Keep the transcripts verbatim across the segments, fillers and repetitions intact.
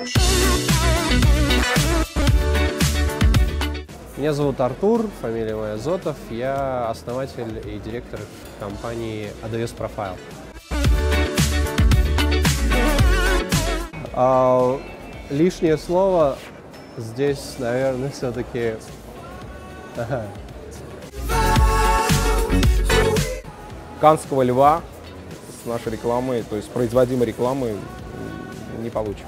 Меня зовут Артур, фамилия моя Зотов. Я основатель и директор компании AWS Profile. А, лишнее слово здесь, наверное, все-таки... Канского льва с нашей рекламой, то есть производимой рекламы, не получим.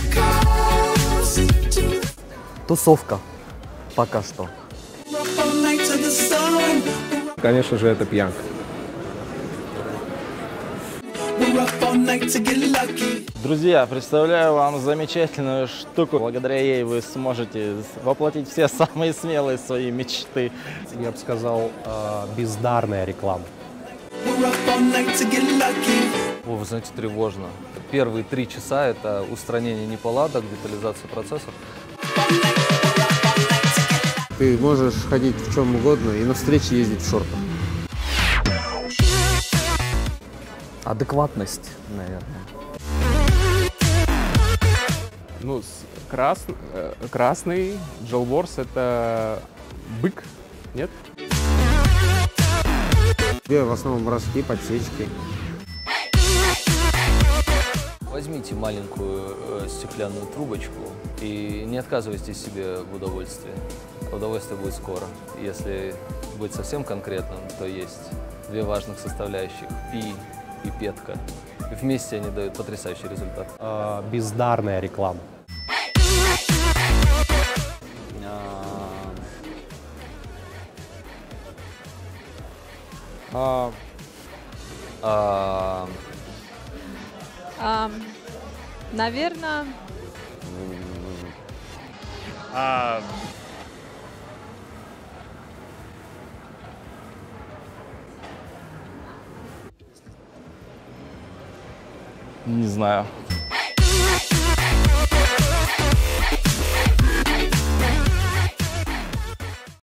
Тусовка. Пока что. Конечно же, это пьянка. Друзья, представляю вам замечательную штуку. Благодаря ей вы сможете воплотить все самые смелые свои мечты. Я бы сказал, э, бездарная реклама. О, вы знаете, тревожно. Первые три часа – это устранение неполадок, детализация процессов. Ты можешь ходить в чем угодно и на встречи ездить в шортах. Адекватность, наверное. Ну, крас... красный Джелворс — это бык, нет? Где в основном броски, подсечки. Возьмите маленькую э, стеклянную трубочку и не отказывайтесь себе в удовольствии. Удовольствие будет скоро. Если быть совсем конкретным, то есть две важных составляющих – пи и петка. Вместе они дают потрясающий результат. Э, бездарная реклама. А... А... А, наверное... А... Не знаю.